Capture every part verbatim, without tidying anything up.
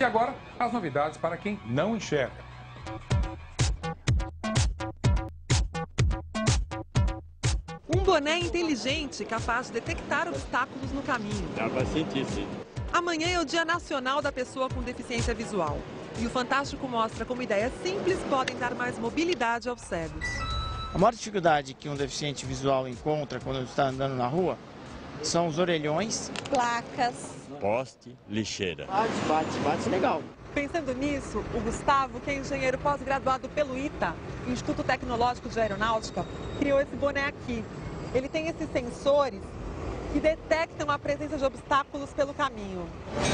E agora, as novidades para quem não enxerga. Um boné inteligente capaz de detectar obstáculos no caminho. Dá pra sentir, sim. Amanhã é o Dia Nacional da Pessoa com Deficiência Visual. E o Fantástico mostra como ideias simples podem dar mais mobilidade aos cegos. A maior dificuldade que um deficiente visual encontra quando está andando na rua são os orelhões, placas, poste, lixeira. Bate, bate, bate, legal. Pensando nisso, o Gustavo, que é engenheiro pós-graduado pelo I T A, Instituto Tecnológico de Aeronáutica, criou esse boné aqui. Ele tem esses sensores que detectam a presença de obstáculos pelo caminho.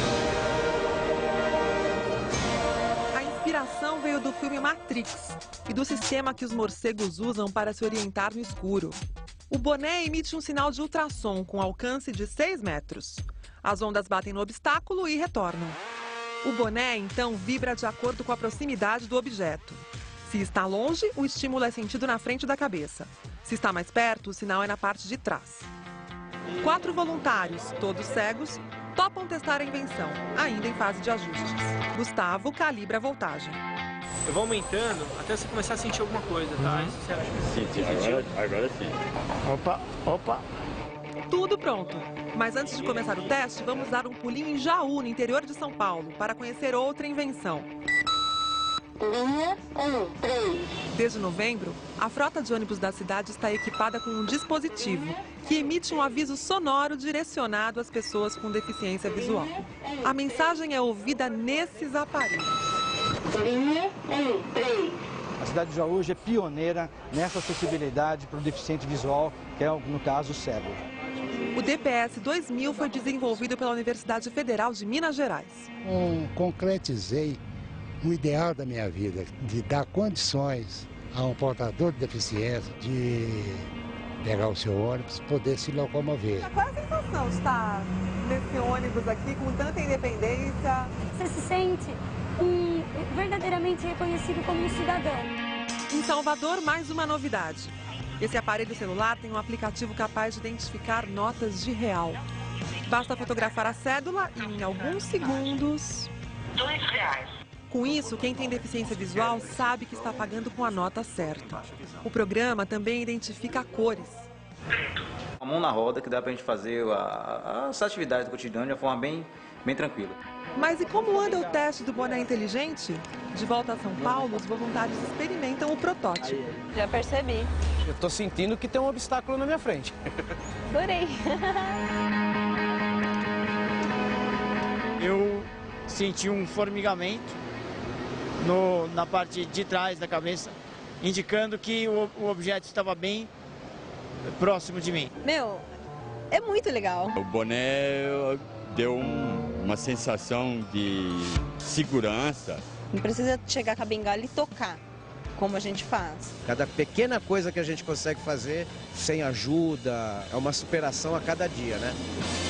A inspiração veio do filme Matrix e do sistema que os morcegos usam para se orientar no escuro. O boné emite um sinal de ultrassom com alcance de seis metros. As ondas batem no obstáculo e retornam. O boné, então, vibra de acordo com a proximidade do objeto. Se está longe, o estímulo é sentido na frente da cabeça. Se está mais perto, o sinal é na parte de trás. Quatro voluntários, todos cegos, topam testar a invenção, ainda em fase de ajustes. Gustavo calibra a voltagem. Eu vou aumentando até você começar a sentir alguma coisa, tá? Uhum. Isso você acha? Senti, agora, agora sim. Opa, opa. Tudo pronto. Mas antes de começar o teste, vamos dar um pulinho em Jaú, no interior de São Paulo, para conhecer outra invenção. Desde novembro, a frota de ônibus da cidade está equipada com um dispositivo que emite um aviso sonoro direcionado às pessoas com deficiência visual. A mensagem é ouvida nesses aparelhos. A cidade de Jaú hoje é pioneira nessa acessibilidade para o deficiente visual, que é, no caso, o cego. O D P S dois mil foi desenvolvido pela Universidade Federal de Minas Gerais. Eu concretizei o ideal da minha vida, de dar condições a um portador de deficiência de pegar o seu ônibus, poder se locomover. Qual é a sensação de estar nesse ônibus aqui com tanta independência? Você se sente um, verdadeiramente reconhecido como um cidadão. Em Salvador, mais uma novidade. Esse aparelho celular tem um aplicativo capaz de identificar notas de real. Basta fotografar a cédula e, em alguns segundos... Dois reais. Com isso, quem tem deficiência visual sabe que está pagando com a nota certa. O programa também identifica cores. A mão na roda, que dá pra gente fazer a, as atividades do cotidiano de uma forma bem, bem tranquila. Mas e como anda o teste do boné inteligente? De volta a São Paulo, os voluntários experimentam o protótipo. Já percebi. Eu tô sentindo que tem um obstáculo na minha frente. Adorei. Eu senti um formigamento no, na parte de trás da cabeça, indicando que o, o objeto estava bem próximo de mim. Meu, é muito legal. O boné deu um, uma sensação de segurança. Não precisa chegar com a bengala e tocar, como a gente faz. Cada pequena coisa que a gente consegue fazer sem ajuda, é uma superação a cada dia, né?